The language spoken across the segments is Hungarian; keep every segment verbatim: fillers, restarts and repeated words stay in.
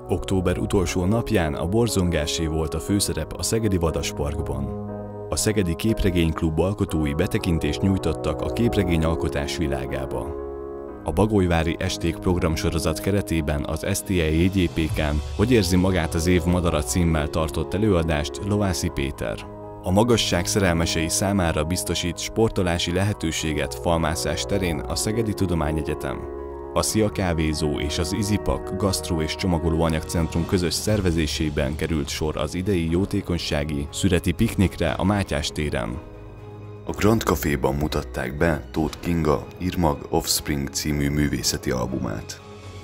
Október utolsó napján a borzongásé volt a főszerep a Szegedi Vadasparkban. A Szegedi Képregényklub alkotói betekintést nyújtottak a képregényalkotás világába. A Bagolyvári Esték programsorozat keretében az es té e jé gyé pé kán Hogy érzi magát az év madara címmel tartott előadást Lovászi Péter. A magasság szerelmesei számára biztosít sportolási lehetőséget falmászás terén a Szegedi Tudományegyetem. A Szia Kávézó és az Izipak Gasztró és Csomagolóanyagcentrum közös szervezésében került sor az idei jótékonysági szüreti piknikre a Mátyás téren. A Grand Caféban mutatták be Tóth Kinga Irmag Offspring című művészeti albumát.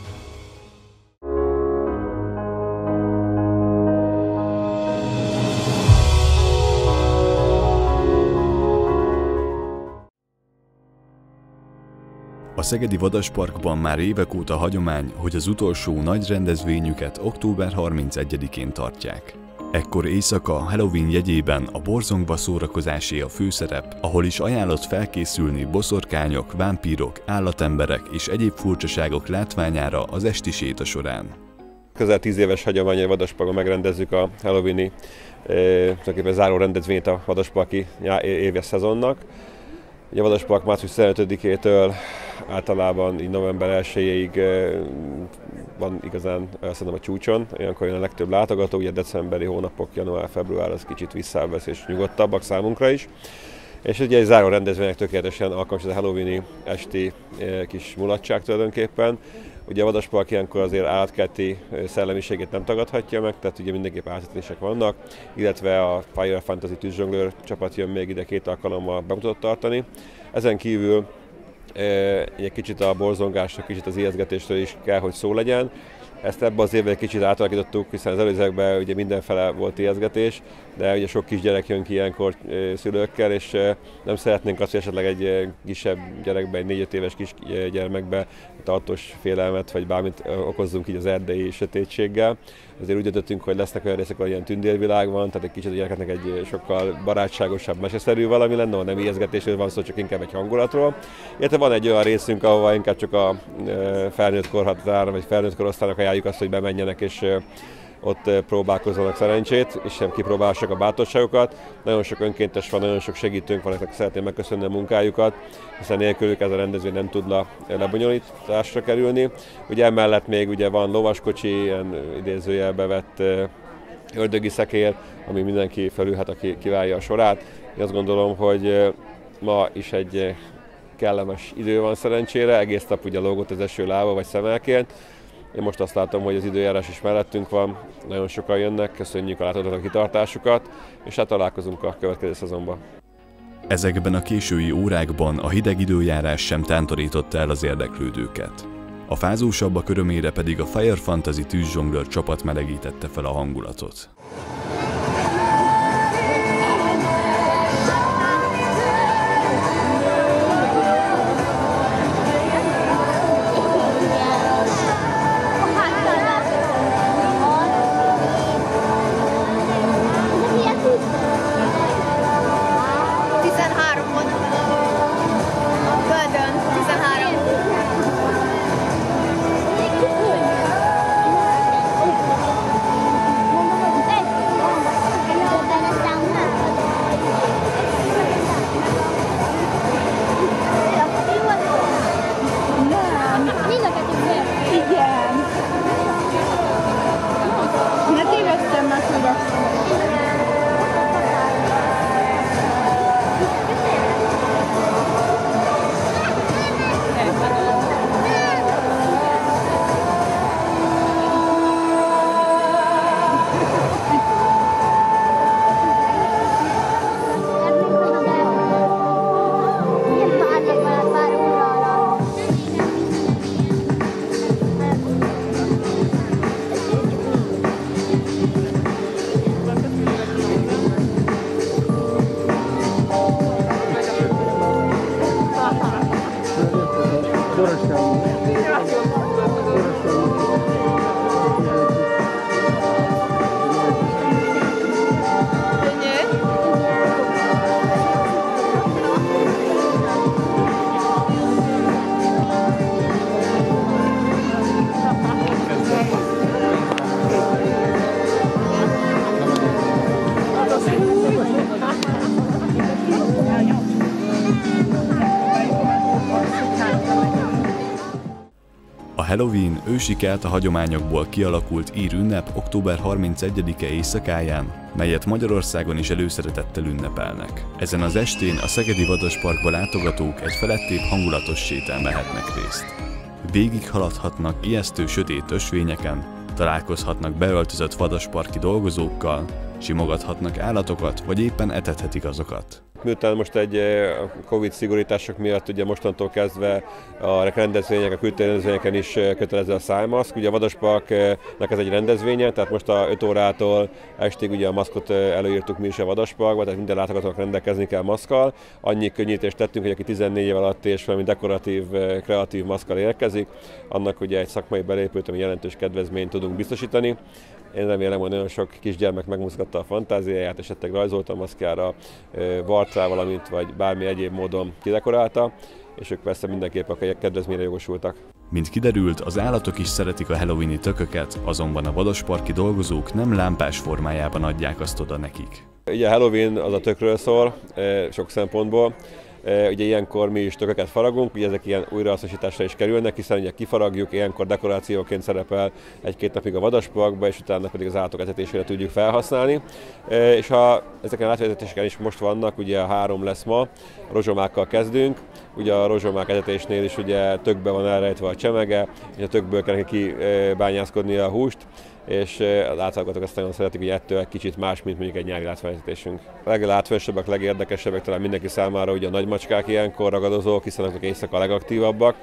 A Szegedi Vadasparkban már évek óta hagyomány, hogy az utolsó nagy rendezvényüket október harmincegyedikén tartják. Ekkor éjszaka Halloween jegyében a borzongva szórakozásé a főszerep, ahol is ajánlott felkészülni boszorkányok, vámpírok, állatemberek és egyéb furcsaságok látványára az esti séta során. Közel tíz éves hagyomány, a Vadasparkon megrendezzük a Halloweeni e, záró rendezvényt a Vadasparki éves szezonnak. Ugye a Vadaspark március tizenötödikétől általában így november elsejéig van igazán szerintem a csúcson, olyankor jön a legtöbb látogató, ugye decemberi hónapok, január-február az kicsit visszábbesz és nyugodtabbak számunkra is. És ugye egy záró rendezvénynek tökéletesen alkalmas, ez a Halloweeni esti kis mulatság tulajdonképpen. Ugye a Vadaspark ilyenkor azért állatkerti szellemiségét nem tagadhatja meg, tehát ugye mindenképp átvetések vannak, illetve a Fire Fantasy tűzzsonglőr csapat jön még ide két alkalommal bemutatót tartani. Ezen kívül egy kicsit a borzongásra, kicsit az ijesztgetésről is kell, hogy szó legyen. Ezt ebben az évben egy kicsit átalakítottuk, hiszen az előzőekben ugye mindenfele volt ijesztgetés, de ugye sok kisgyerek jön ki ilyenkor szülőkkel, és nem szeretnénk azt, hogy esetleg egy kisebb gyerekbe, egy négy-öt éves kis gyermekbe tartós félelmet, vagy bármit okozzunk így az erdei sötétséggel. Azért úgy döntöttünk, hogy lesznek olyan részek, ahol ilyen tündérvilág van, tehát egy kicsit a gyerekeknek egy sokkal barátságosabb, meseszerű valami lenne, ahol nem ijesztgetésről van szó, csak inkább egy hangulatról. Illetve van egy olyan részünk, ahova inkább csak a felnőtt korhatára, vagy felnőtt korosztálynak ajánljuk azt, hogy bemenjenek és ott próbálkozzanak szerencsét, és sem kipróbálják a bátorságokat. Nagyon sok önkéntes van, nagyon sok segítőnk van, akik szeretném megköszönni a munkájukat, hiszen nélkülük ez a rendezvény nem tudna lebonyolításra kerülni. Ugye emellett még ugye van lovaskocsi, ilyen idézőjelbe vett ördögi szekér, ami mindenki felülhet, aki kiválja a sorát. Én azt gondolom, hogy ma is egy kellemes idő van szerencsére, egész nap ugye lógott az eső lába vagy szemelként. Én most azt látom, hogy az időjárás is mellettünk van, nagyon sokan jönnek, köszönjük a látogatók kitartásukat, és hát találkozunk a következő szezonban. Ezekben a késői órákban a hideg időjárás sem tántorította el az érdeklődőket. A fázósabbak örömére pedig a Fire Fantasy tűzzsonglőr csapat melegítette fel a hangulatot. Halloween ősi kelta hagyományokból kialakult ír ünnep október harmincegyedike éjszakáján, melyet Magyarországon is előszeretettel ünnepelnek. Ezen az estén a Szegedi Vadasparkba látogatók egy felettébb hangulatos sétán vehetnek részt. Végig haladhatnak ijesztő sötét ösvényeken, találkozhatnak beöltözött vadasparki dolgozókkal, simogathatnak állatokat, vagy éppen etethetik azokat. Miután most egy Covid szigorítások miatt ugye mostantól kezdve a rendezvények, a kültéri rendezvényeken is kötelező a szájmaszk. Ugye a Vadasparknak ez egy rendezvénye, tehát most a öt órától estig ugye a maszkot előírtuk mi is a Vadasparkba, tehát minden látogatónak rendelkezni kell maszkkal. Annyi könnyítést tettünk, hogy aki tizennégy év alatt és valami dekoratív, kreatív maszkkal érkezik, annak ugye egy szakmai belépőt, ami jelentős kedvezményt tudunk biztosítani. Én remélem, hogy nagyon sok kisgyermek megmozgatta a fantáziáját, esetleg rajzolta a maszkjára, vart rá valamit, vagy bármi egyéb módon kidekorálta, és ők persze mindenképp a kedvezményre jogosultak. Mint kiderült, az állatok is szeretik a halloweeni tököket, azonban a vadasparki dolgozók nem lámpás formájában adják azt oda nekik. Ugye a Halloween az a tökről szól, sok szempontból. Ugye ilyenkor mi is tököket faragunk, ugye ezek ilyen újrahasznosításra is kerülnek, hiszen ugye kifaragjuk, ilyenkor dekorációként szerepel egy-két napig a Vadasparkba, és utána pedig az állatok etetésére tudjuk felhasználni. És ha ezeken a átvezetéseken is most vannak, ugye a három lesz ma, a rozsomákkal kezdünk, ugye a rozsomák etetésnél is ugye tökbe van elrejtve a csemege, és a tökből kell kibányászkodni a húst, és az átlagotok azt nagyon szeretik, hogy ettől egy kicsit más, mint mondjuk egy nyári látványvezetésünk. A leglátványosabbak, legérdekesebbek talán mindenki számára ugye a nagymacskák ilyenkor ragadozók, hiszen azok éjszaka a legaktívabbak.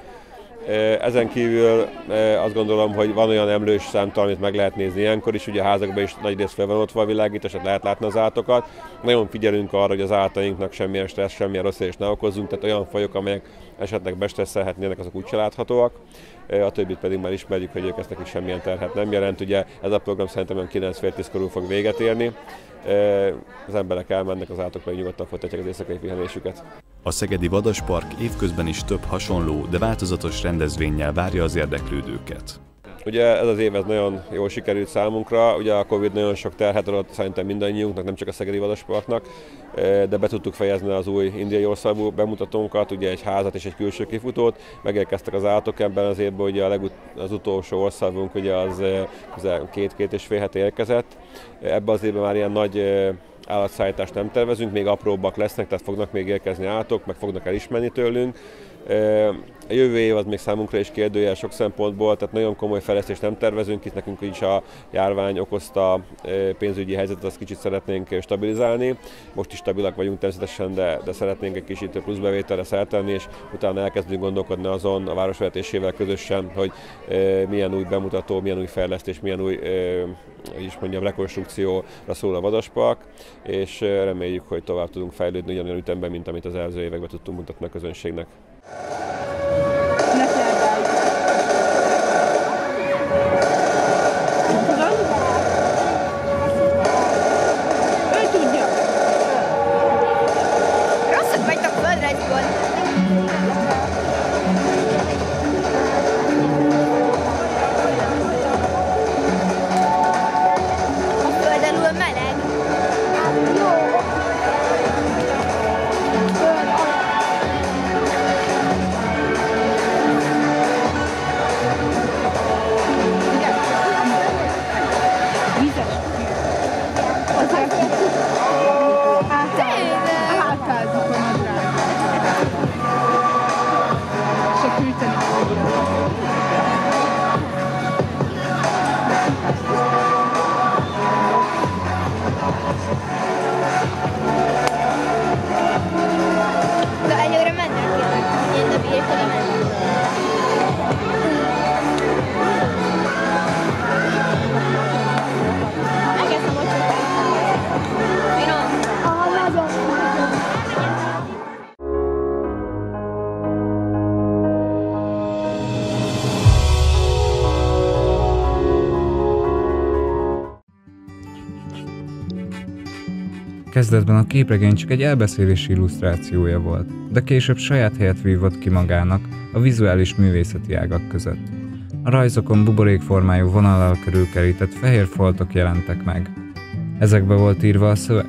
Ezen kívül azt gondolom, hogy van olyan emlős számtal, amit meg lehet nézni ilyenkor is, ugye a házakban is nagy rész fel van ottva a világítás, lehet látni az állatokat. Nagyon figyelünk arra, hogy az állatainknak semmilyen stressz, semmilyen rossz érzést ne okozzunk, tehát olyan fajok, amelyek esetleg bestresszelhetnének, azok úgy se láthatóak. A többit pedig már ismerjük, hogy ők ezt nekik semmilyen terhet nem jelent. Ugye ez a program szerintem olyan kilenc fél tíz körül fog véget érni. Az emberek elmennek, az állatok pedig nyugodtan folytatják az éjszakai pihenésüket. A Szegedi Vadaspark évközben is több hasonló, de változatos rendezvénnyel várja az érdeklődőket. Ugye ez az év ez nagyon jól sikerült számunkra, ugye a Covid nagyon sok terhet adott szerintem mindannyiunknak, nem csak a Szegedi Vadasparknak, de be tudtuk fejezni az új indiai országú bemutatónkat, ugye egy házat és egy külső kifutót, megérkeztek az állatok ebben az évben, ugye a legut- az utolsó országunk ugye az két-két és fél hete érkezett. Ebben az évben már ilyen nagy állatszállítást nem tervezünk, még apróbbak lesznek, tehát fognak még érkezni állatok, meg fognak elismerni tőlünk. A jövő év az még számunkra is kérdőjel sok szempontból, tehát nagyon komoly fejlesztést nem tervezünk, itt nekünk is a járvány okozta pénzügyi helyzetet, azt kicsit szeretnénk stabilizálni. Most is stabilak vagyunk természetesen, de, de szeretnénk egy kicsit plusz bevételre szertenni, és utána elkezdünk gondolkodni azon a városvezetésével közösen, hogy milyen új bemutató, milyen új fejlesztés, milyen új is mondjam, rekonstrukcióra szól a Vadaspark, és reméljük, hogy tovább tudunk fejlődni ugyanolyan ütemben, mint amit az előző években tudtunk mutatni a közönségnek. Kezdetben a képregény csak egy elbeszélési illusztrációja volt, de később saját helyet vívott ki magának a vizuális művészeti ágak között. A rajzokon buborékformájú vonallal körülkerített fehér foltok jelentek meg. Ezekbe volt írva a szöveg.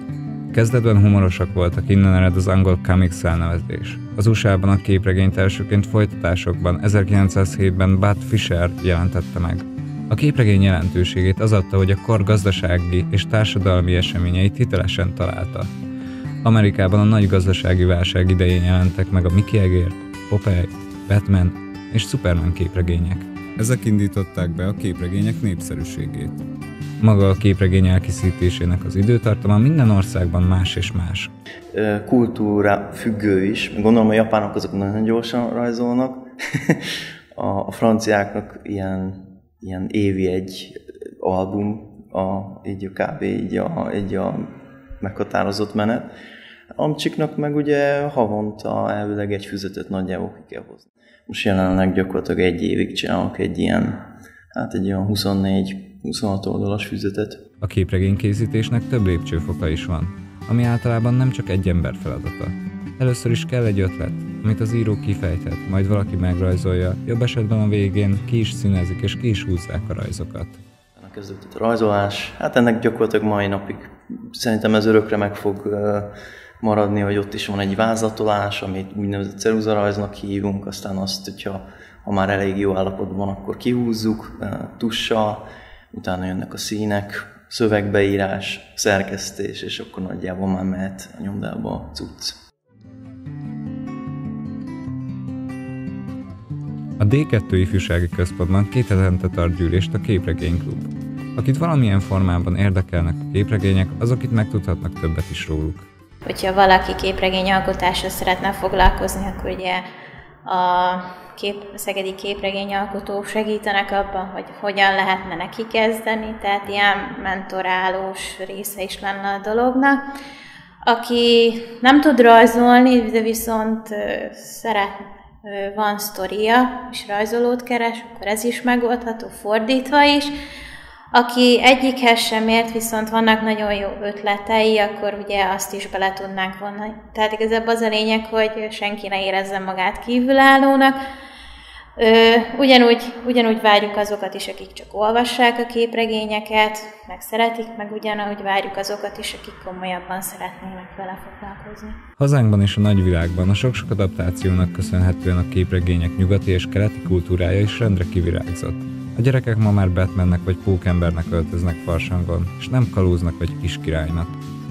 Kezdetben humorosak voltak, innen ered az angol comics elnevezés. Az u es á-ban a képregényt elsőként folytatásokban ezerkilencszázhétben Bud Fisher jelentette meg. A képregény jelentőségét az adta, hogy a kor gazdasági és társadalmi eseményeit hitelesen találta. Amerikában a nagy gazdasági válság idején jelentek meg a Mickey Egér, Popeye, Batman és Superman képregények. Ezek indították be a képregények népszerűségét. Maga a képregény elkészítésének az időtartama minden országban más és más. Kultúra függő is. Gondolom a japánok azok nagyon gyorsan rajzolnak. A franciáknak ilyen, ilyen évi egy album, a, így a kb. Így a, így a meghatározott menet. Amcsiknak meg ugye havonta elvileg egy füzetet nagyjából ki kell hozni. Most jelenleg gyakorlatilag egy évig csinálok egy ilyen, hát egy olyan huszonnégy-huszonhat oldalas füzetet. A képregénykészítésnek több lépcsőfoka is van, ami általában nem csak egy ember feladata. Először is kell egy ötlet, amit az író kifejtett, majd valaki megrajzolja, jobb esetben a végén ki is színezik és ki is húzzák a rajzokat. Kezdődött a rajzolás, hát ennek gyakorlatilag mai napig szerintem ez örökre meg fog maradni, hogy ott is van egy vázlatolás, amit úgynevezett ceruzarajznak hívunk, aztán azt, hogyha ha már elég jó állapotban van, akkor kihúzzuk tussal, utána jönnek a színek, szövegbeírás, szerkesztés, és akkor nagyjából már mehet a nyomdába a cucc. A dé kettő ifjúsági központban két hetente tart gyűlést a Képregényklub. Akit valamilyen formában érdekelnek a képregények, azok itt megtudhatnak többet is róluk. Hogyha valaki képregényalkotással szeretne foglalkozni, akkor ugye a kép, szegedi képregényalkotók segítenek abban, hogy hogyan lehetne neki kezdeni, tehát ilyen mentorálós része is lenne a dolognak. Aki nem tud rajzolni, de viszont szeret, van sztoria, és rajzolót keres, akkor ez is megoldható, fordítva is. Aki egyikhez sem ért, viszont vannak nagyon jó ötletei, akkor ugye azt is bele tudnánk vonni. Tehát igazából az a lényeg, hogy senki ne érezze magát kívülállónak. Ugyanúgy, ugyanúgy várjuk azokat is, akik csak olvassák a képregényeket, meg szeretik, meg ugyanúgy várjuk azokat is, akik komolyabban szeretnének vele foglalkozni. Hazánkban és a nagyvilágban a sok-sok adaptációnak köszönhetően a képregények nyugati és keleti kultúrája is rendre kivirágzott. A gyerekek ma már Batmannek vagy Pókembernek öltöznek farsangon, és nem kalóznak vagy kiskirálynak.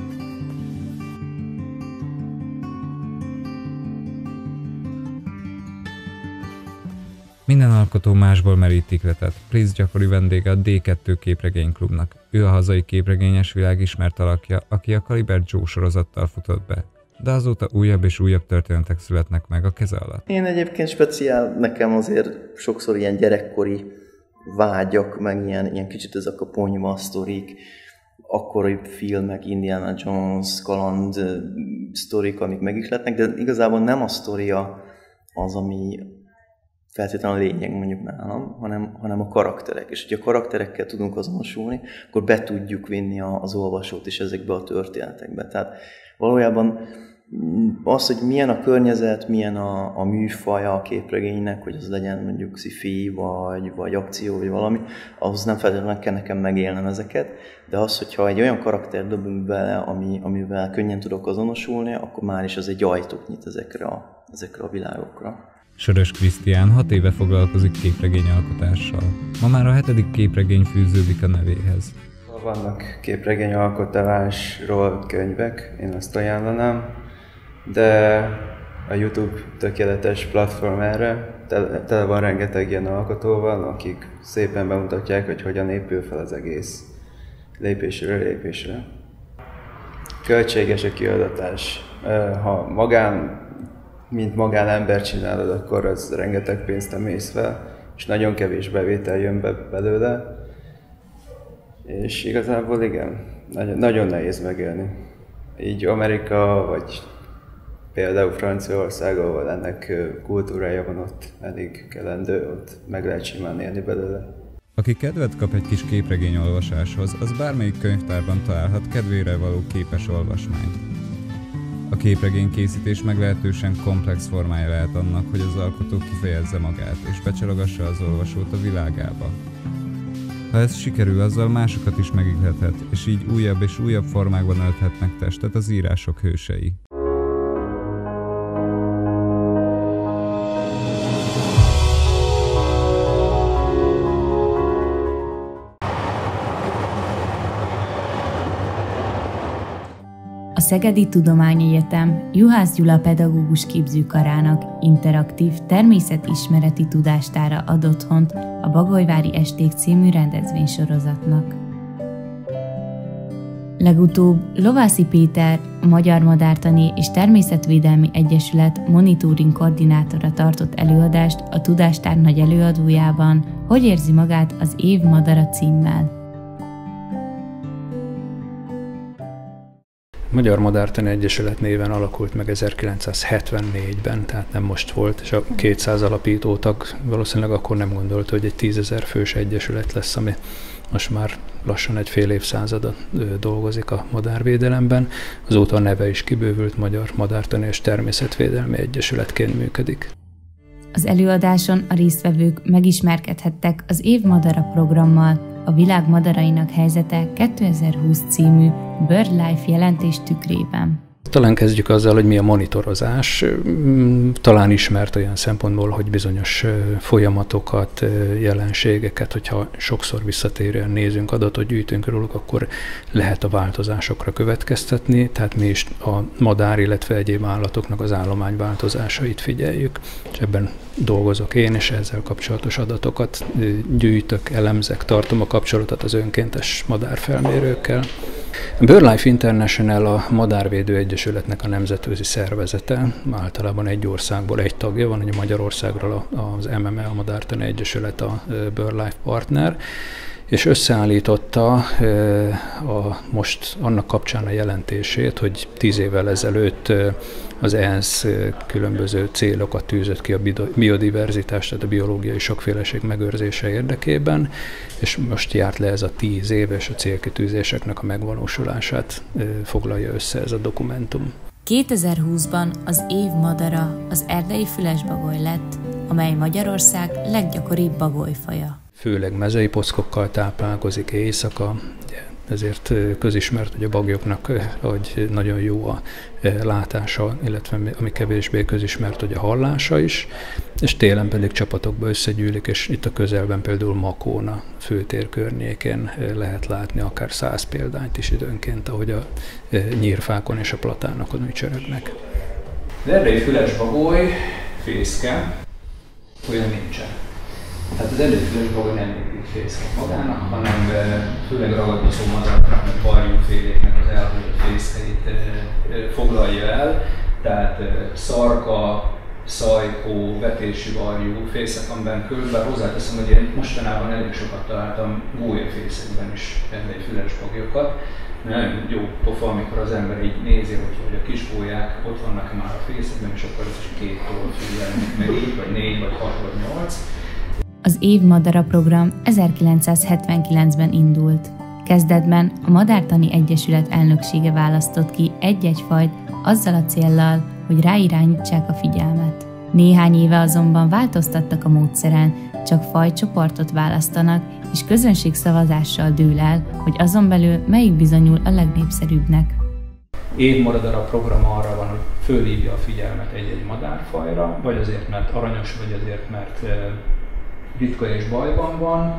Minden alkotó másból merít ikletet. Prince gyakori vendége a dé kettő képregényklubnak. Ő a hazai képregényes világ ismert alakja, aki a Kaliber Joe sorozattal futott be. De azóta újabb és újabb történetek születnek meg a keze alatt. Én egyébként speciál, nekem azért sokszor ilyen gyerekkori vágyak, meg ilyen, ilyen kicsit ezek a ponyva sztorik, akkori filmek, Indiana Jones, kaland sztorik, amik megihletnek, de igazából nem a sztoria az, ami feltétlenül a lényeg mondjuk nálam, hanem, hanem a karakterek. És hogyha a karakterekkel tudunk azonosulni, akkor be tudjuk vinni az olvasót is ezekbe a történetekbe. Tehát valójában az, hogy milyen a környezet, milyen a, a műfaja a képregénynek, hogy az legyen mondjuk sci-fi, vagy, vagy akció, vagy valami, ahhoz nem feltétlenül kell nekem megélnem ezeket, de az, hogyha egy olyan karakter dobunk bele, ami, amivel könnyen tudok azonosulni, akkor már is az egy ajtót nyit ezekre a, ezekre a világokra. Sörös Krisztián hat éve foglalkozik képregényalkotással. Ma már a hetedik képregény fűződik a nevéhez. Vannak képregényalkotásról könyvek, én azt ajánlanám, de a YouTube tökéletes platform erre, tele, tele van rengeteg ilyen alkotóval, akik szépen bemutatják, hogy hogyan épül fel az egész lépésről lépésre. Költséges a kiadatás. Ha magán, mint magánember csinálod, akkor az rengeteg pénzt emész fel, és nagyon kevés bevétel jön be belőle. És igazából igen, nagyon, nagyon nehéz megélni. Így Amerika, vagy például Franciaország, ahol ennek kultúrája van, ott elég kelendő, ott meg lehet simán élni belőle. Aki kedvet kap egy kis képregényolvasáshoz, az bármelyik könyvtárban találhat kedvére való képes olvasmányt. A képregénykészítés meglehetősen komplex formája lehet annak, hogy az alkotó kifejezze magát és becsalogassa az olvasót a világába. Ha ez sikerül, azzal másokat is megihlethet, és így újabb és újabb formákban ölthetnek testet az írások hősei. A Szegedi Tudományegyetem Juhász Gyula pedagógus képzőkarának interaktív természetismereti tudástára ad otthont a Bagolyvári Esték című rendezvénysorozatnak. Legutóbb Lovászi Péter, a Magyar Madártani és Természetvédelmi Egyesület monitoring koordinátora tartott előadást a Tudástár nagy előadójában, Hogy érzi magát az év madara címmel. Magyar Madártani Egyesület néven alakult meg ezerkilencszázhetvennégyben, tehát nem most volt, és a kétszáz alapítótag valószínűleg akkor nem gondolta, hogy egy tízezer fős egyesület lesz, ami most már lassan egy fél évszázada dolgozik a madárvédelemben. Azóta a neve is kibővült, Magyar Madártani és Természetvédelmi Egyesületként működik. Az előadáson a résztvevők megismerkedhettek az Év Madara programmal, a világ madarainak helyzete kétezer-húsz című BirdLife jelentés tükrében. Talán kezdjük azzal, hogy mi a monitorozás. Talán ismert olyan szempontból, hogy bizonyos folyamatokat, jelenségeket, hogyha sokszor visszatérően nézünk, adatot gyűjtünk róluk, akkor lehet a változásokra következtetni. Tehát mi is a madár, illetve egyéb állatoknak az állomány változásait figyeljük. És ebben dolgozok én, és ezzel kapcsolatos adatokat gyűjtök, elemzek, tartom a kapcsolatot az önkéntes madárfelmérőkkel. A BirdLife International a Madárvédő Egyesületnek a nemzetközi szervezete, általában egy országból egy tagja van, ugye Magyarországról az em em e, a Madártani Egyesület a BirdLife partner, és összeállította a, most annak kapcsán a jelentését, hogy tíz évvel ezelőtt az é en es különböző célokat tűzött ki a biodiverzitás, tehát a biológiai sokféleség megőrzése érdekében, és most járt le ez a tíz év, és a célkitűzéseknek a megvalósulását foglalja össze ez a dokumentum. kétezer-húszban az év madara az erdei fülesbagoly lett, amely Magyarország leggyakoribb bagolyfaja. Főleg mezei pockokkal táplálkozik éjszaka, ezért közismert, hogy a bagyoknak hogy nagyon jó a látása, illetve ami kevésbé közismert, hogy a hallása is, és télen pedig csapatokba összegyűlik, és itt a közelben például Makón, a főtér környékén lehet látni akár száz példányt is időnként, ahogy a nyírfákon és a platánokon ücsörögnek. Az erdei fülesbagoly, fészke, olyan nincsen. Tehát az előfülesbagoly nem mindig fészket magának, hanem főleg ragadozó madaraknak, meg barjúféléknek az elhagyott fészkeit foglalja el. Tehát szarka, szajkó, vetési varjú fészek van benne körül, bár hozzáteszem, hogy én mostanában elég sokat találtam gólyafészekben is erdei fülesbagyokat. Nagyon jó pofa, amikor az ember így nézi, hogy, hogy a kis gólyák ott vannak már a fészekben, és akkor ez is két tollfűvel, meg így, vagy négy, vagy hat, vagy nyolc. Az Év Madara program ezerkilencszázhetvenkilencben indult. Kezdetben a Madártani Egyesület elnöksége választott ki egy-egy fajt azzal a céllal, hogy ráirányítsák a figyelmet. Néhány éve azonban változtattak a módszeren, csak fajcsoportot választanak, és közönségszavazással dől el, hogy azon belül melyik bizonyul a legnépszerűbbnek. Év Madara program arra van, hogy fölhívja a figyelmet egy-egy madárfajra, vagy azért, mert aranyos, vagy azért, mert ritka és bajban van.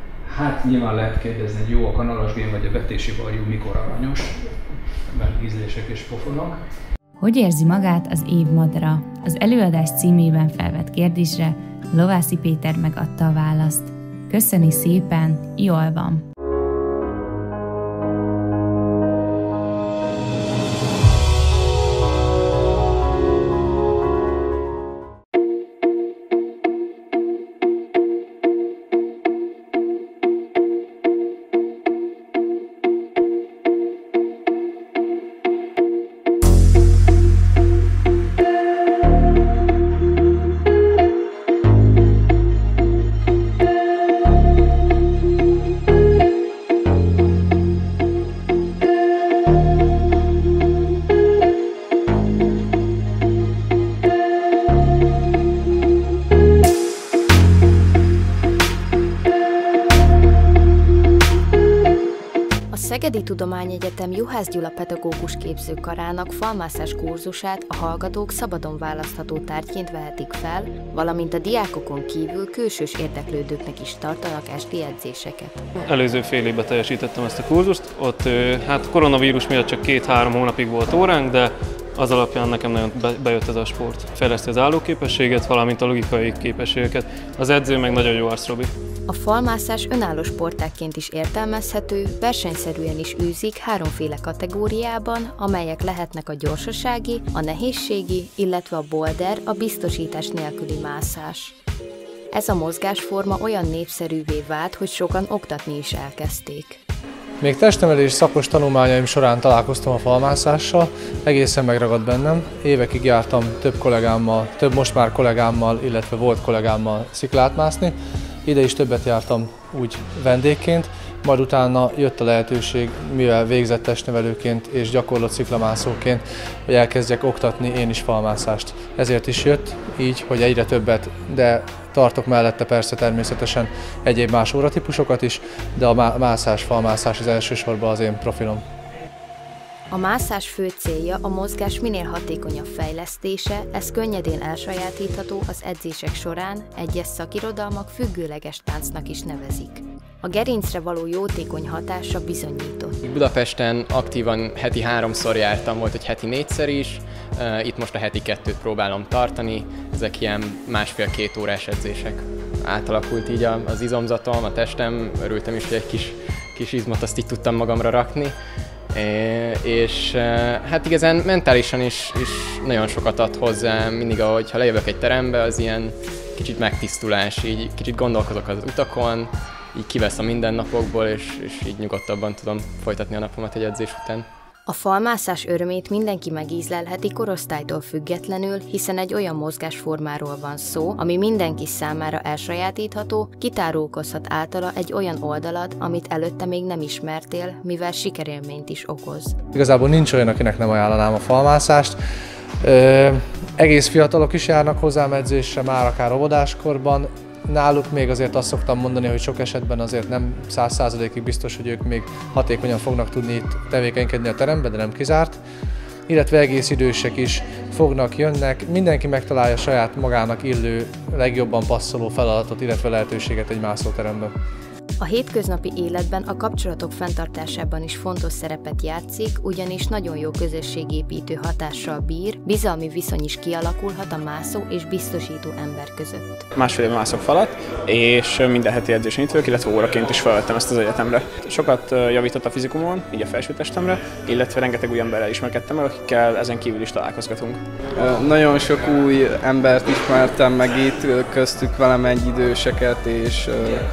Hát nyilván lehet kérdezni, hogy jó, a kanalasgén vagy a vetési varjú mikor aranyos, mert ízlések és pofonok. Hogy érzi magát az év madara? Az előadás címében felvett kérdésre Lovászi Péter megadta a választ. Köszöni szépen, jól van! Szegedi Tudományegyetem Juhász Gyula pedagógus képzőkarának falmászás kurzusát a hallgatók szabadon választható tárgyként vehetik fel, valamint a diákokon kívül külsős érdeklődőknek is tartanak esti edzéseket. Előző fél évben teljesítettem ezt a kurzust, ott hát koronavírus miatt csak két-három hónapig volt óránk, de az alapján nekem nagyon bejött ez a sport. Fejleszti az állóképességet, valamint a logikai képességeket. Az edző meg nagyon jó arc, Robi. A falmászás önálló sportágként is értelmezhető, versenyszerűen is űzik háromféle kategóriában, amelyek lehetnek a gyorsasági, a nehézségi, illetve a boulder, a biztosítás nélküli mászás. Ez a mozgásforma olyan népszerűvé vált, hogy sokan oktatni is elkezdték. Még testemelés szakos tanulmányaim során találkoztam a falmászással, egészen megragadt bennem. Évekig jártam több kollégámmal, több most már kollégámmal, illetve volt kollégámmal sziklát mászni. Ide is többet jártam úgy vendégként, majd utána jött a lehetőség, mivel végzett testnevelőként és gyakorlott sziklamászóként, hogy elkezdjek oktatni én is falmászást. Ezért is jött így, hogy egyre többet, de tartok mellette persze természetesen egyéb más óratípusokat is, de a mászás, falmászás az elsősorban az én profilom. A mászás fő célja a mozgás minél hatékonyabb fejlesztése, ez könnyedén elsajátítható az edzések során, egyes szakirodalmak függőleges táncnak is nevezik. A gerincre való jótékony hatása bizonyított. Budapesten aktívan heti háromszor jártam, volt egy heti négyszer is, itt most a heti kettőt próbálom tartani, ezek ilyen másfél-két órás edzések. Átalakult így az izomzatom, a testem, örültem is, hogy egy kis, kis izmot azt így tudtam magamra rakni. É, és hát igazán mentálisan is, is nagyon sokat ad hozzá, mindig ahogy ha lejövök egy terembe, az ilyen kicsit megtisztulás, így kicsit gondolkozok az utakon, így kivesz a mindennapokból, és, és így nyugodtabban tudom folytatni a napomat egy edzés után. A falmászás örömét mindenki megízlelheti korosztálytól függetlenül, hiszen egy olyan mozgásformáról van szó, ami mindenki számára elsajátítható, kitárulkozhat általa egy olyan oldalat, amit előtte még nem ismertél, mivel sikerélményt is okoz. Igazából nincs olyan, akinek nem ajánlanám a falmászást. Ö, egész fiatalok is járnak hozzám edzésre, már akár óvodáskorban. Náluk még azért azt szoktam mondani, hogy sok esetben azért nem száz százalékig biztos, hogy ők még hatékonyan fognak tudni itt tevékenykedni a teremben, de nem kizárt. Illetve egész idősek is fognak, jönnek, mindenki megtalálja saját magának illő, legjobban passzoló feladatot, illetve lehetőséget egy mászóteremben. A hétköznapi életben a kapcsolatok fenntartásában is fontos szerepet játszik, ugyanis nagyon jó közösségépítő hatással bír, bizalmi viszony is kialakulhat a mászó és biztosító ember között. Másfél éve mászok falat, és minden heti edzésen itt vagyok, illetve óraként is felvettem ezt az egyetemre. Sokat javított a fizikumon, így a felsőtestemre, illetve rengeteg új emberrel ismerkedtem el, akikkel ezen kívül is találkozgatunk. Nagyon sok új embert ismertem meg itt, köztük velem egy időseket és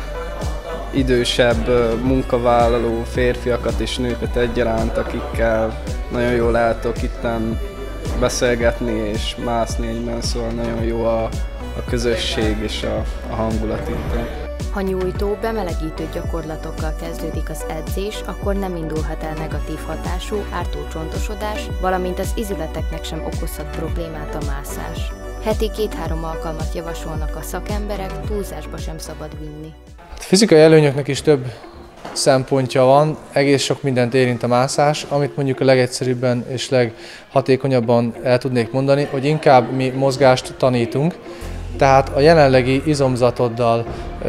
idősebb munkavállaló férfiakat és nőket egyaránt, akikkel nagyon jól lehetok itten beszélgetni és mászni egyben, szóval nagyon jó a, a közösség és a, a hangulat itten. Ha nyújtó, bemelegítő gyakorlatokkal kezdődik az edzés, akkor nem indulhat el negatív hatású, ártó csontosodás, valamint az izületeknek sem okozhat problémát a mászás. Heti két-három alkalmat javasolnak a szakemberek, túlzásba sem szabad vinni. Fizikai előnyöknek is több szempontja van, egész sok mindent érint a mászás, amit mondjuk a legegyszerűbben és leghatékonyabban el tudnék mondani, hogy inkább mi mozgást tanítunk, tehát a jelenlegi izomzatoddal,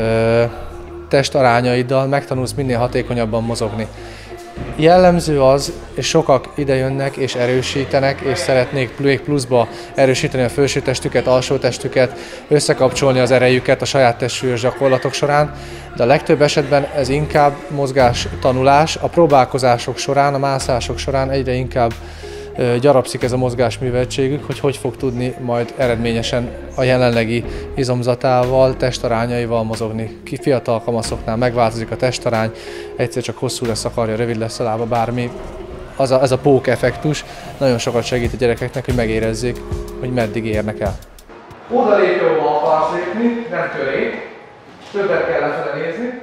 testarányaiddal megtanulsz minél hatékonyabban mozogni. Jellemző az, és sokak idejönnek és erősítenek, és szeretnék még pluszba erősíteni a felső testüket, alsó testüket, összekapcsolni az erejüket a saját testsúlyos gyakorlatok során, de a legtöbb esetben ez inkább mozgás tanulás. A próbálkozások során, a mászások során egyre inkább gyarapszik ez a mozgásműveltségük, hogy hogy fog tudni majd eredményesen a jelenlegi izomzatával, testarányaival mozogni. Ki fiatal kamaszoknál megváltozik a testarány, egyszer csak hosszú lesz a karja, rövid lesz a lába, bármi. Az a, ez a pók effektus nagyon sokat segít a gyerekeknek, hogy megérezzék, hogy meddig érnek el. Oda lépj, ahol akarsz lépni, nem köré, többet kell lefele nézni.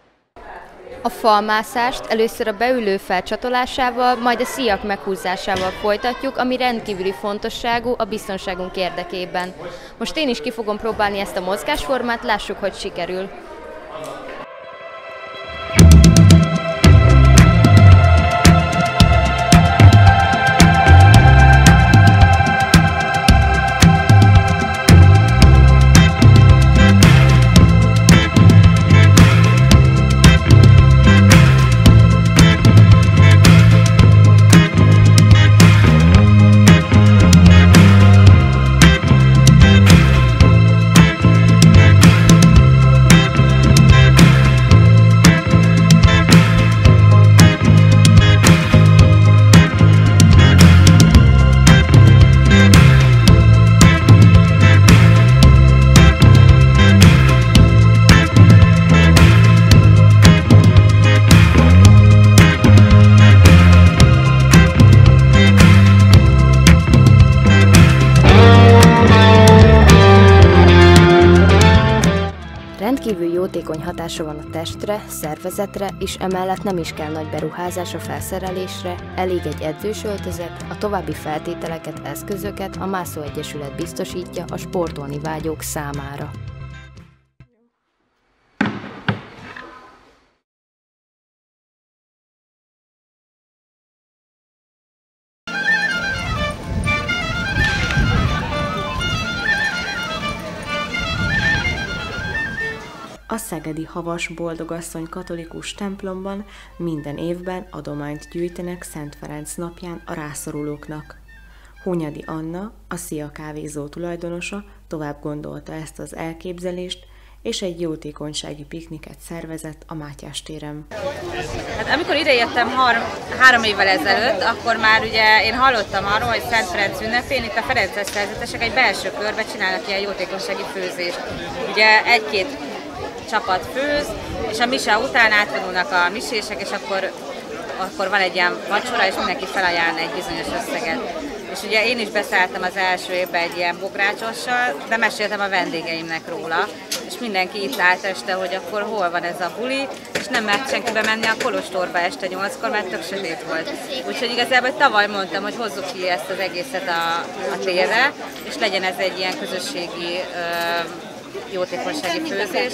A falmászást először a beülő felcsatolásával, majd a szíjak meghúzásával folytatjuk, ami rendkívüli fontosságú a biztonságunk érdekében. Most én is ki fogom próbálni ezt a mozgásformát, lássuk, hogy sikerül. jótékony hatása van a testre, szervezetre, és emellett nem is kell nagy beruházás a felszerelésre, elég egy edzősöltözet, a további feltételeket, eszközöket a Mászó Egyesület biztosítja a sportolni vágyók számára. A szegedi Havas Boldogasszony katolikus templomban minden évben adományt gyűjtenek Szent Ferenc napján a rászorulóknak. Hunyadi Anna, a Szia kávézó tulajdonosa tovább gondolta ezt az elképzelést, és egy jótékonysági pikniket szervezett a Mátyás téren. Hát amikor idejöttem har- három évvel ezelőtt, akkor már ugye én hallottam arról, hogy Szent Ferenc ünnepén itt a ferences szerzetesek egy belső körbe csinálnak ilyen jótékonysági főzést. Ugye egy-két csapat főz, és a mise után átvonulnak a misések, és akkor, akkor van egy ilyen vacsora, és mindenki felajánl egy bizonyos összeget. És ugye én is beszálltam az első évben egy ilyen bográcsossal, de meséltem a vendégeimnek róla, és mindenki itt állt este, hogy akkor hol van ez a buli, és nem mert senki bemenni a kolostorba este nyolckor, mert tök sötét volt. Úgyhogy igazából tavaly mondtam, hogy hozzuk ki ezt az egészet a, a térre, és legyen ez egy ilyen közösségi ö, jótékonysági főzés.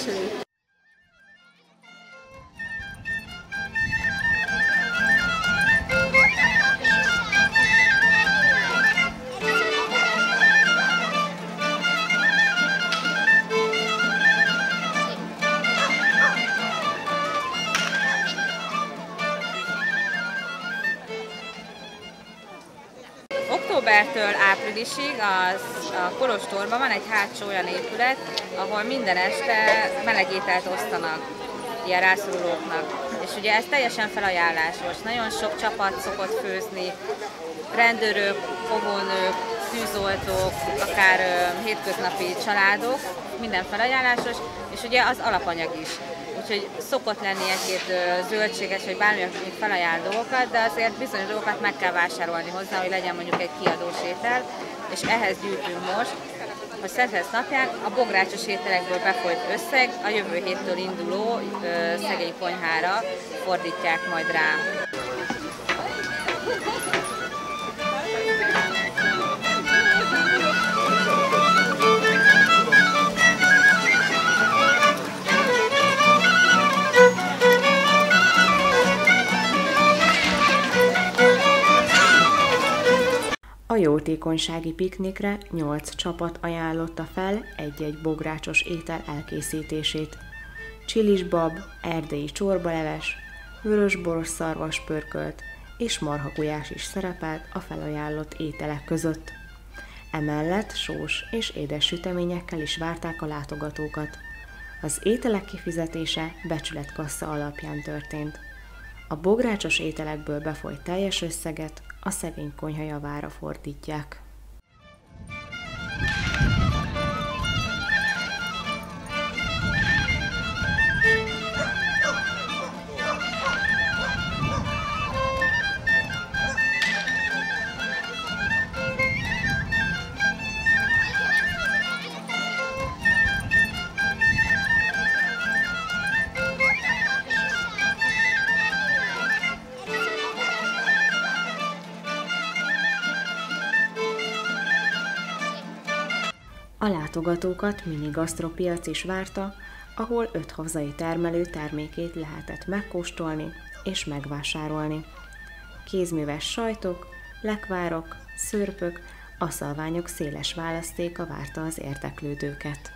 Októbertől áprilisig az, a kolostorban van egy hátsó olyan épület, ahol minden este meleg ételt osztanak ilyen rászorulóknak. És ugye ez teljesen felajánlásos. Nagyon sok csapat szokott főzni, rendőrök, fogónők, tűzoltók, akár ö, hétköznapi családok, minden felajánlásos, és ugye az alapanyag is. Úgyhogy szokott lenni egy-két zöldséges, vagy bármilyen felajánl dolgokat, de azért bizonyos dolgokat meg kell vásárolni hozzá, hogy legyen mondjuk egy kiadós étel, és ehhez gyűjtünk most, hogy Szent Ferenc napján a bográcsos ételekből befolyt összeg a jövő héttől induló ö, szegény konyhára fordítják majd rá. A jótékonysági piknikre nyolc csapat ajánlotta fel egy-egy bográcsos étel elkészítését. Csilisbab, erdélyi csorbaleves, vörösboros szarvaspörkölt és marhagulyás is szerepelt a felajánlott ételek között. Emellett sós és édes süteményekkel is várták a látogatókat. Az ételek kifizetése becsületkassa alapján történt. A bográcsos ételekből befolyt teljes összeget a szegény konyha javára fordítják. A látogatókat mini gasztropiac is várta, ahol öt hazai termelő termékét lehetett megkóstolni és megvásárolni. Kézműves sajtok, lekvárok, szőrpök, aszalványok széles választéka várta az érdeklődőket.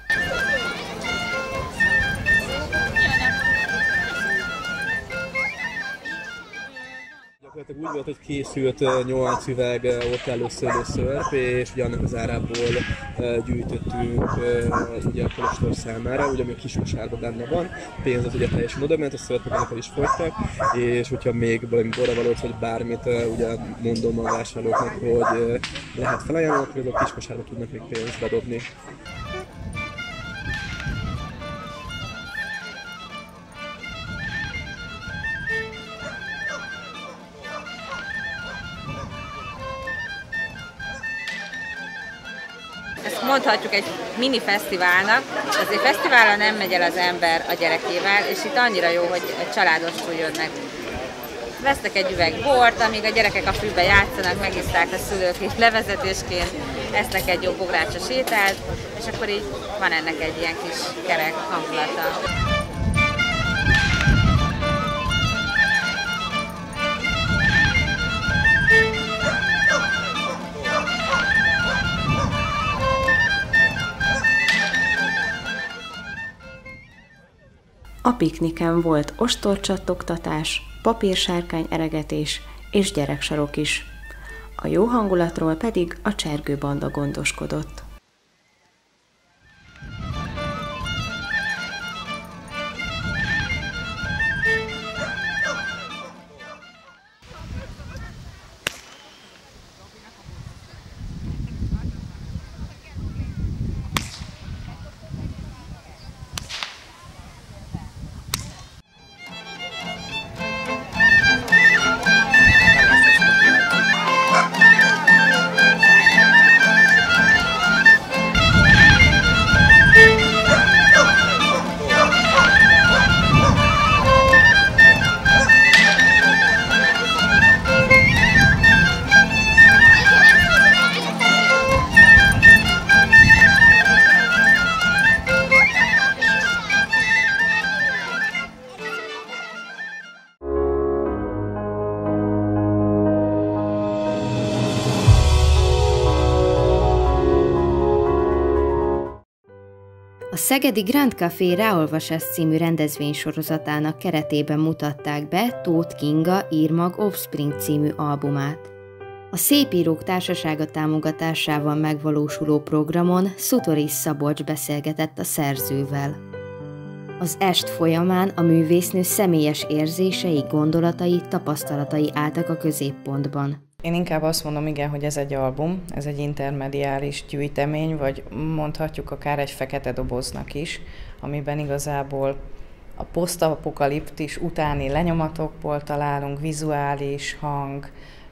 Úgy volt, hogy készült nyolc üveg ott először szörp, és ugye annak az árából gyűjtöttünk ugye a kolostor számára, ugye ami a kiskosárban benne van, pénz az ugye teljesen odament, a szörpek el is fogytak, és hogyha még valami borravalót, vagy bármit ugye mondom a vásárlóknak, hogy lehet felajánlani, akkor a kiskosárba tudnak még pénzt bedobni. mondhatjuk egy mini fesztiválnak, azért fesztiválra nem megy el az ember a gyerekével, és itt annyira jó, hogy családosul jönnek. Vesznek egy üveg bort, amíg a gyerekek a fűbe játszanak, megiszták a szülők, és levezetésként esznek egy jó bográcsa sétát, és akkor így van ennek egy ilyen kis kerek hangulata. A pikniken volt ostorcsattogtatás, papírsárkány eregetés és gyereksarok is. A jó hangulatról pedig a csergőbanda gondoskodott. A szegedi Grand Café Ráolvasás című rendezvénysorozatának keretében mutatták be Tóth Kinga Írmag Offspring című albumát. A Szépírók Társasága támogatásával megvalósuló programon Szutorisz Szabolcs beszélgetett a szerzővel. Az est folyamán a művésznő személyes érzései, gondolatai, tapasztalatai álltak a középpontban. Én inkább azt mondom, igen, hogy ez egy album, ez egy intermediális gyűjtemény, vagy mondhatjuk akár egy fekete doboznak is, amiben igazából a posztapokaliptis utáni lenyomatokból találunk vizuális, hang,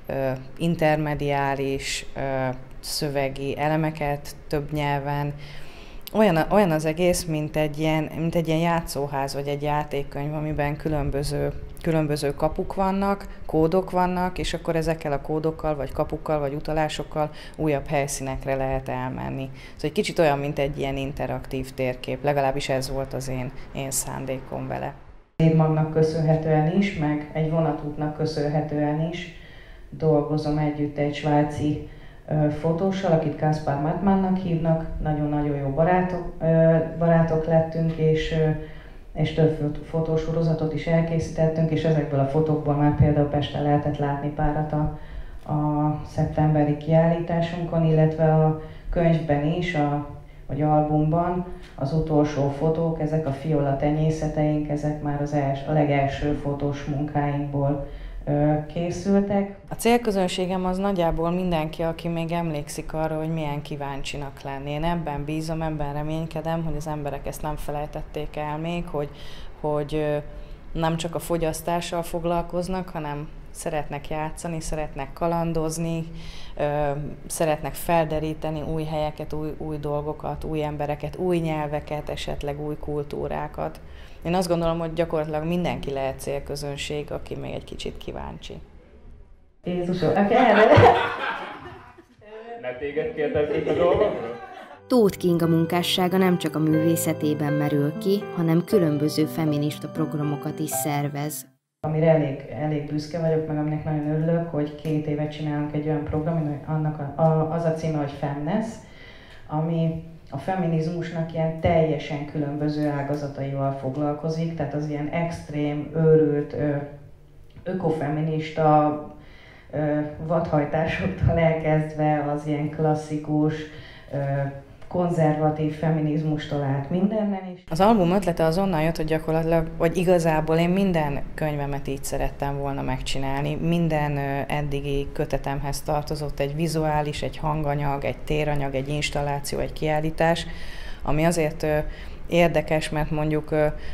intermediális, szövegi elemeket több nyelven. Olyan, olyan az egész, mint egy, ilyen, mint egy ilyen játszóház, vagy egy játékkönyv, amiben különböző, különböző kapuk vannak, kódok vannak, és akkor ezekkel a kódokkal, vagy kapukkal, vagy utalásokkal újabb helyszínekre lehet elmenni. Szóval egy kicsit olyan, mint egy ilyen interaktív térkép, legalábbis ez volt az én, én szándékom vele. Írmagnak köszönhetően is, meg egy vonatútnak köszönhetően is dolgozom együtt egy svájci fotóssal, akit Kaspar Mattmannnak hívnak, nagyon-nagyon jó barátok, barátok lettünk, és, és több fotósorozatot is elkészítettünk, és ezekből a fotókból már például Pesten lehetett látni párat a, a szeptemberi kiállításunkon, illetve a könyvben is, a, vagy albumban az utolsó fotók, ezek a fiola tenyészeteink, ezek már az els, a legelső fotós munkáinkból készültek. A célközönségem az nagyjából mindenki, aki még emlékszik arra, hogy milyen kíváncsinak lenni. Én ebben bízom, ebben reménykedem, hogy az emberek ezt nem felejtették el még, hogy, hogy nem csak a fogyasztással foglalkoznak, hanem szeretnek játszani, szeretnek kalandozni, szeretnek felderíteni új helyeket, új, új dolgokat, új embereket, új nyelveket, esetleg új kultúrákat. Én azt gondolom, hogy gyakorlatilag mindenki lehet célközönség, aki még egy kicsit kíváncsi. Jézus, aki erre... Ne téged kérdezzük a dolgokról? Tóth Kinga munkássága nem csak a művészetében merül ki, hanem különböző feminista programokat is szervez. Amire elég, elég büszke vagyok, meg aminek nagyon örülök, hogy két évet csinálunk egy olyan program, annak a, a, az a címe, hogy Femness, ami a feminizmusnak ilyen teljesen különböző ágazataival foglalkozik, tehát az ilyen extrém, őrült, ökofeminista vadhajtásoktól elkezdve az ilyen klasszikus, konzervatív feminizmustól át mindennen is. Az album ötlete azonnal jött, hogy gyakorlatilag, vagy igazából én minden könyvemet így szerettem volna megcsinálni. Minden eddigi kötetemhez tartozott egy vizuális, egy hanganyag, egy téranyag, egy installáció, egy kiállítás, ami azért érdekes, mert mondjuk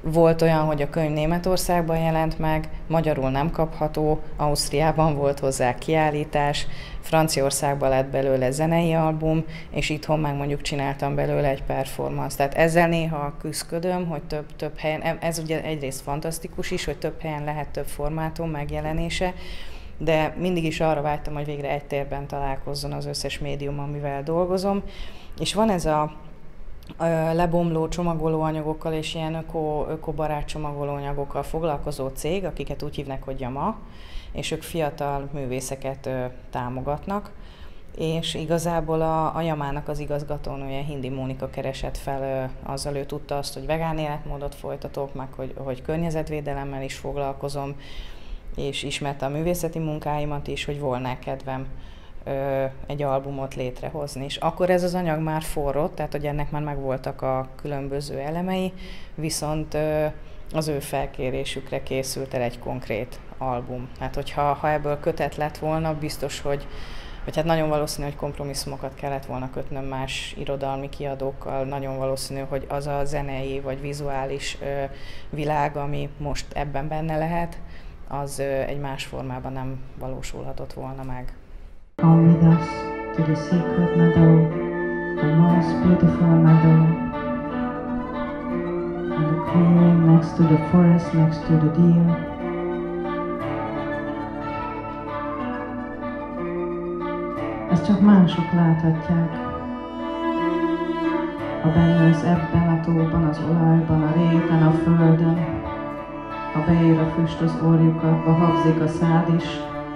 Volt olyan, hogy a könyv Németországban jelent meg, magyarul nem kapható, Ausztriában volt hozzá kiállítás, Franciaországban lett belőle zenei album, és itthon meg mondjuk csináltam belőle egy performance. Tehát ezzel néha küszködöm, hogy több, több helyen, ez ugye egyrészt fantasztikus is, hogy több helyen lehet több formátum megjelenése, de mindig is arra vágytam, hogy végre egy térben találkozzon az összes médium, amivel dolgozom. És van ez a lebomló csomagolóanyagokkal és ilyen öko, ökobarát csomagolóanyagokkal foglalkozó cég, akiket úgy hívnak, hogy Yama, és ők fiatal művészeket ö, támogatnak, és igazából a, a Yamának az igazgatónője, Hindi Mónika keresett fel, ö, azzal ő tudta azt, hogy vegán életmódot folytatok, meg hogy, hogy környezetvédelemmel is foglalkozom, és ismerte a művészeti munkáimat is, hogy volna kedvem ö, egy albumot létrehozni. És akkor ez az anyag már forrott, tehát hogy ennek már megvoltak a különböző elemei, viszont ö, az ő felkérésükre készült el egy konkrét album. Hát hogyha ha ebből kötet lett volna, biztos, hogy vagy hát nagyon valószínű, hogy kompromisszumokat kellett volna kötnöm más irodalmi kiadókkal, nagyon valószínű, hogy az a zenei vagy vizuális ö, világ, ami most ebben benne lehet, az ö, egy más formában nem valósulhatott volna meg. Come with us to the secret meadow, the most beautiful meadow, and the clearing next to the forest, next to the deer. Ezt csak mások láthatják. Ha benyúlsz ebben a tóban, az olajban, a réten, a földön, ha beér a füst az orjukatba, habzik a szád is.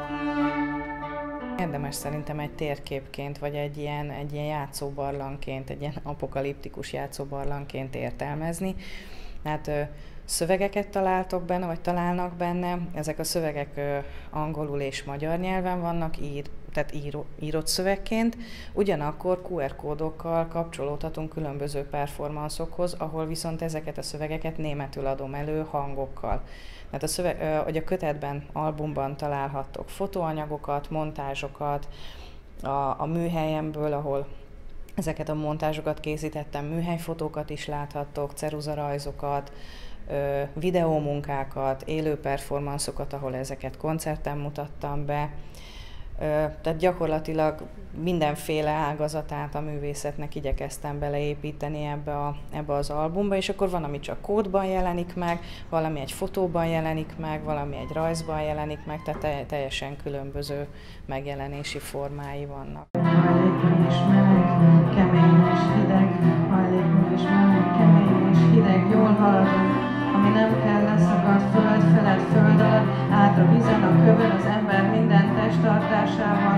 Érdemes szerintem egy térképként, vagy egy ilyen, egy ilyen játszóbarlangként, egy ilyen apokaliptikus játszóbarlangként értelmezni. Hát ö, szövegeket találtok benne, vagy találnak benne. Ezek a szövegek ö, angolul és magyar nyelven vannak, ír, tehát író, írott szövegként. Ugyanakkor kú er kódokkal kapcsolódhatunk különböző performanszokhoz, ahol viszont ezeket a szövegeket németül adom elő hangokkal. Tehát a, szöveg, hogy a kötetben, albumban találhattok fotóanyagokat, montázsokat, a, a műhelyemből, ahol ezeket a montázsokat készítettem, műhelyfotókat is láthattok, ceruzarajzokat, videómunkákat, élő performanszokat, ahol ezeket koncerten mutattam be. Tehát gyakorlatilag mindenféle ágazatát a művészetnek igyekeztem beleépíteni ebbe, a, ebbe az albumba, és akkor van, ami csak kódban jelenik meg, valami egy fotóban jelenik meg, valami egy rajzban jelenik meg, tehát teljesen különböző megjelenési formái vannak. Hajlékony és meleg, kemény és hideg, hajlékony és meleg, kemény és hideg, jól haladunk, ami nem kell leszakadt föld felett, föld alatt, át a vízen, a kövön, az ember minden testtartásával.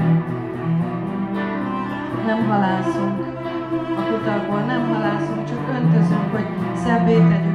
Nem halászunk, a kutakból nem halászunk, csak öntözünk, hogy szebbé tegyük